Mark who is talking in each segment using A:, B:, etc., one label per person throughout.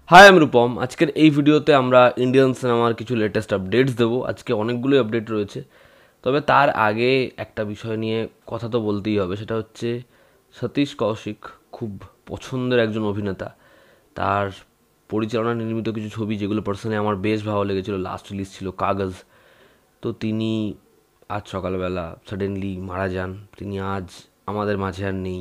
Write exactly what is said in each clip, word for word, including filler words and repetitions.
A: High আমি রূপম। আজকের এই ভিডিওতে আমরা ইন্ডিয়ান সিনেমার কিছু লেটেস্ট আপডেটস দেবো। আজকে অনেকগুলোই আপডেট রয়েছে, তবে তার আগে একটা বিষয় নিয়ে কথা তো বলতেই হবে, সেটা হচ্ছে সতীশ কৌশিক খুব পছন্দের একজন অভিনেতা। তার পরিচালনা নির্মিত কিছু ছবি যেগুলো পার্সোনালি আমার বেশ ভালো লেগেছিলো, লাস্ট রিলিজ ছিল কাগজ। তো তিনি আজ সকালবেলা সাডেনলি মারা যান। তিনি আজ আমাদের মাঝে আর নেই।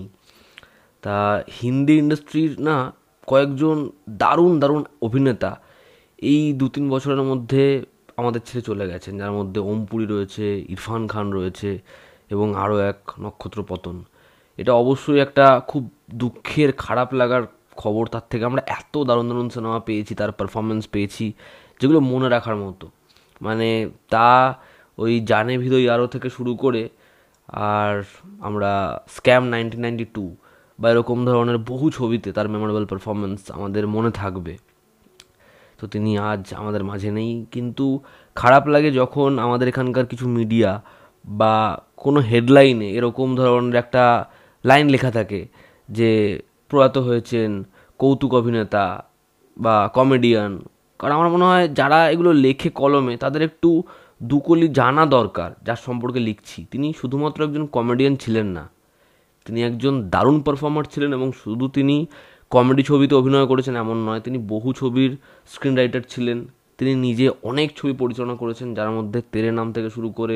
A: তা হিন্দি ইন্ডাস্ট্রির না কয়েকজন দারুণ দারুণ অভিনেতা এই দু তিন বছরের মধ্যে আমাদের ছেড়ে চলে গেছেন, যার মধ্যে ওম পুরী রয়েছে, ইরফান খান রয়েছে এবং আরও এক নক্ষত্র পতন। এটা অবশ্যই একটা খুব দুঃখের, খারাপ লাগার খবর। তার থেকে আমরা এত দারুণ দারুণ সিনেমা পেয়েছি, তার পারফরমেন্স পেয়েছি যেগুলো মনে রাখার মতো। মানে তা ওই জানে ভিদই আরও থেকে শুরু করে আর আমরা স্ক্যাম নাইনটিন নাইনটি টু বা এরকম ধরনের বহু ছবিতে তার মেমোরেবল পারফরমেন্স আমাদের মনে থাকবে। তো তিনি আজ আমাদের মাঝে নেই, কিন্তু খারাপ লাগে যখন আমাদের এখানকার কিছু মিডিয়া বা কোনো হেডলাইনে এরকম ধরনের একটা লাইন লেখা থাকে যে প্রয়াত হয়েছেন কৌতুক অভিনেতা বা কমেডিয়ান। কারণ আমার মনে হয় যারা এগুলো লেখে কলমে তাদের একটু দুকলি জানা দরকার যার সম্পর্কে লিখছি। তিনি শুধুমাত্র একজন কমেডিয়ান ছিলেন না, তিনি একজন দারুণ পারফর্মার ছিলেন। এবং শুধু তিনি কমেডি ছবিতে অভিনয় করেছেন এমন নয়, তিনি বহু ছবির স্ক্রিন রাইটার ছিলেন। তিনি নিজে অনেক ছবি পরিচালনা করেছেন, যার মধ্যে তেরে নাম থেকে শুরু করে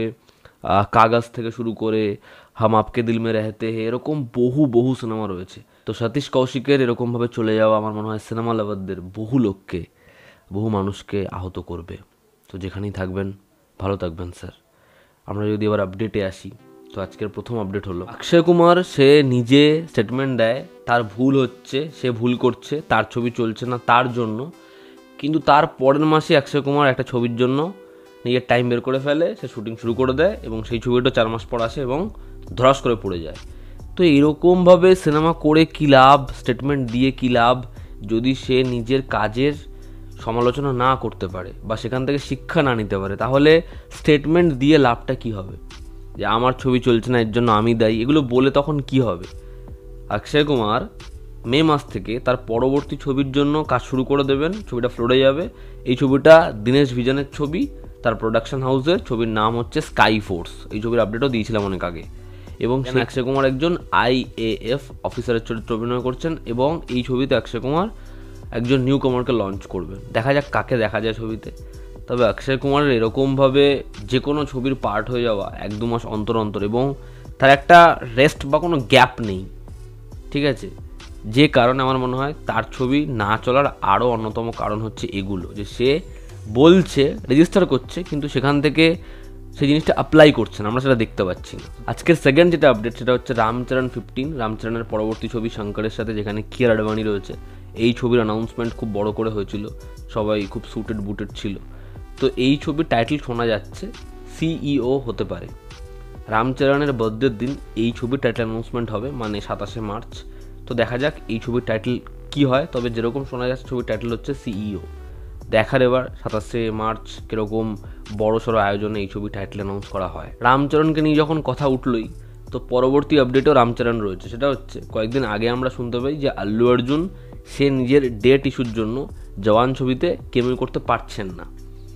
A: কাগজ থেকে শুরু করে হাম আপকে দিল মে রহতে হে, এরকম বহু বহু সিনেমা রয়েছে। তো সতীশ কৌশিকের এরকমভাবে চলে যাওয়া আমার মনে হয় সিনেমা লাভারদের বহু লোককে, বহু মানুষকে আহত করবে। তো যেখানেই থাকবেন ভালো থাকবেন স্যার। আমরা যদি এবার আপডেটে আসি, তো আজকের প্রথম আপডেট হলো অক্ষয় কুমার। সে নিজে স্টেটমেন্ট দেয় তার ভুল হচ্ছে, সে ভুল করছে, তার ছবি চলছে না তার জন্য। কিন্তু তার পরের মাসে অক্ষয় কুমার একটা ছবির জন্য নিজের টাইম বের করে ফেলে, সে শুটিং শুরু করে দেয় এবং সেই ছবিটা চার মাস পর আসে এবং ধরাস করে পড়ে যায়। তো এরকমভাবে সিনেমা করে কী লাভ, স্টেটমেন্ট দিয়ে কী লাভ, যদি সে নিজের কাজের সমালোচনা না করতে পারে বা সেখান থেকে শিক্ষা না নিতে পারে, তাহলে স্টেটমেন্ট দিয়ে লাভটা কী হবে? যে আমার ছবি চলছে না এর জন্য আমি দায়ী, এগুলো বলে তখন কি হবে? অক্ষয় কুমার মে মাস থেকে তার পরবর্তী ছবির জন্য কাজ শুরু করে দেবেন, ছবিটা ফ্লোরে যাবে। এই ছবিটা দীনেশ ভিজনের ছবি, তার প্রোডাকশন হাউসের ছবির নাম হচ্ছে স্কাই ফোর্স। এই ছবির আপডেটও দিয়েছিলাম অনেক আগে। এবং অক্ষয় কুমার একজন আইএএফ অফিসারের চরিত্র অভিনয় করছেন এবং এই ছবিতে অক্ষয় কুমার একজন নিউ কামারকে লঞ্চ করবেন। দেখা যাক কাকে দেখা যায় ছবিতে। তবে অক্ষয় কুমারের এরকমভাবে যে কোনো ছবির পার্ট হয়ে যাওয়া এক দু মাস অন্তর অন্তর এবং তার একটা রেস্ট বা কোনো গ্যাপ নেই, ঠিক আছে, যে কারণে আমার মনে হয় তার ছবি না চলার আরও অন্যতম কারণ হচ্ছে এগুলো, যে সে বলছে, রেজিস্টার করছে, কিন্তু সেখান থেকে সেই জিনিসটা অ্যাপ্লাই করছে না, আমরা সেটা দেখতে পাচ্ছি না। আজকের সেকেন্ড যেটা আপডেট সেটা হচ্ছে রামচরণ ফিফটিন। রামচরণের পরবর্তী ছবি শঙ্করের সাথে, যেখানে কিয়ার আডবাণী রয়েছে। এই ছবির অ্যানাউন্সমেন্ট খুব বড় করে হয়েছিল, সবাই খুব সুটেড বুটেড ছিল। তো এই ছবির টাইটেল শোনা যাচ্ছে সিইও হতে পারে। রামচরণের বার্থডের দিন এই ছবির টাইটেল অ্যানাউন্সমেন্ট হবে, মানে সাতাশে মার্চ। তো দেখা যাক এই ছবির টাইটেল কি হয়। তবে যেরকম শোনা যাচ্ছে ছবির টাইটেল হচ্ছে সিইও। দেখার এবার সাতাশে মার্চ কীরকম বড় সড়ো আয়োজনে এই ছবি টাইটেল অ্যানাউন্স করা হয়। রামচরণকে নিয়ে যখন কথা উঠলই, তো পরবর্তী আপডেটেও রামচরণ রয়েছে। সেটা হচ্ছে কয়েকদিন আগে আমরা শুনতে পাই যে আল্লু অর্জুন সে নিজের ডেট ইস্যুর জন্য জওয়ান ছবিতে কেমিও করতে পারছেন না।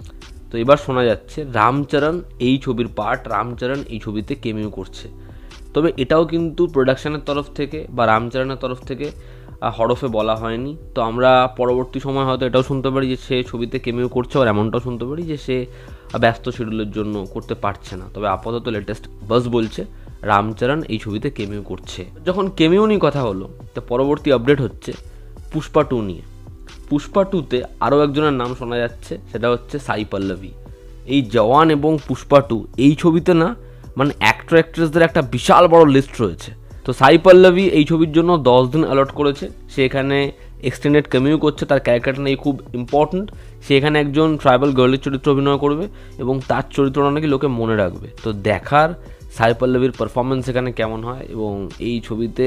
A: তো এবার শোনা যাচ্ছে রামচরণ এই ছবির পার্ট, রামচরণ এই ছবিতে কেমিও করছে। তবে এটাও কিন্তু প্রোডাকশনের তরফ থেকে বা রামচরণের তরফ থেকে হরফে বলা হয়নি। তো আমরা পরবর্তী সময় হয়তো এটাও শুনতে পারি যে সে ছবিতে কেমিও করছে, আর এমনটাও শুনতে পারি যে সে ব্যস্ত শিডিউলের জন্য করতে পারছে না। তবে আপাতত লেটেস্ট বাস বলছে রামচরণ এই ছবিতে কেমিও করছে। যখন কেমিও নিয়ে কথা হলো, তো পরবর্তী আপডেট হচ্ছে পুষ্পা টু নিয়ে। পুষ্পা টুতে আরও একজনের নাম শোনা যাচ্ছে, সেটা হচ্ছে সাই পল্লবী। এই জওয়ান এবং পুষ্পা টু এই ছবিতে না, মানে অ্যাক্টর অ্যাক্ট্রেসদের একটা বিশাল বড় লিস্ট রয়েছে। তো সাই পল্লবী এই ছবির জন্য দশ দিন অ্যালট করেছে। সে এখানে এক্সটেন্ডেড কেমিও করছে, তার ক্যারেক্টারটা নেই খুব ইম্পর্ট্যান্ট। সে এখানে একজন ট্রাইবাল গার্লের চরিত্র অভিনয় করবে এবং তার চরিত্রটা নাকি লোকে মনে রাখবে। তো দেখার সাই পল্লবীর পারফরমেন্স এখানে কেমন হয় এবং এই ছবিতে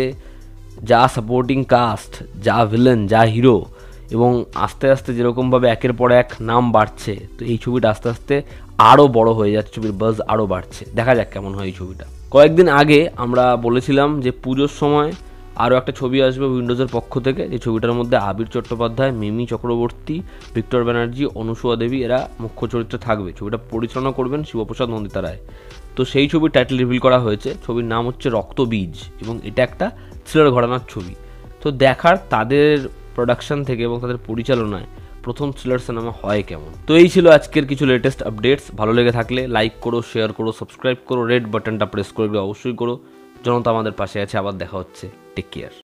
A: যা সাপোর্টিং কাস্ট, যা ভিলেন, যা হিরো, এবং আস্তে আস্তে যেরকমভাবে একের পর এক নাম বাড়ছে, তো এই ছবিটা আস্তে আস্তে আরও বড় হয়ে যাচ্ছে, ছবির বাজ আরও বাড়ছে। দেখা যাক কেমন হয় এই ছবিটা। কয়েকদিন আগে আমরা বলেছিলাম যে পুজোর সময় আরও একটা ছবি আসবে উইন্ডোজের পক্ষ থেকে, যে ছবিটার মধ্যে আবির চট্টোপাধ্যায়, মিমি চক্রবর্তী, ভিক্টর ব্যানার্জি, অনুসুয়া দেবী এরা মুখ্য চরিত্রে থাকবে। ছবিটা পরিচালনা করবেন শিবপ্রসাদ নন্দিতা রায়। তো সেই ছবির টাইটেল রিভিল করা হয়েছে। ছবির নাম হচ্ছে রক্তবীজ এবং এটা একটা থ্রিলার ঘরানার ছবি। তো দেখার তাদের প্রোডাকশন থেকে এবং তাদের পরিচালনায় প্রথম থ্রিলার সিনেমা হয় কেমন। তো এই ছিল আজকের কিছু লেটেস্ট আপডেটস। ভালো লেগে থাকলে লাইক করো, শেয়ার করো, সাবস্ক্রাইব করো, রেড বাটনটা প্রেস করে অবশ্যই করো। জনতা আমাদের পাশে আছে। আবার দেখা হচ্ছে। Take care.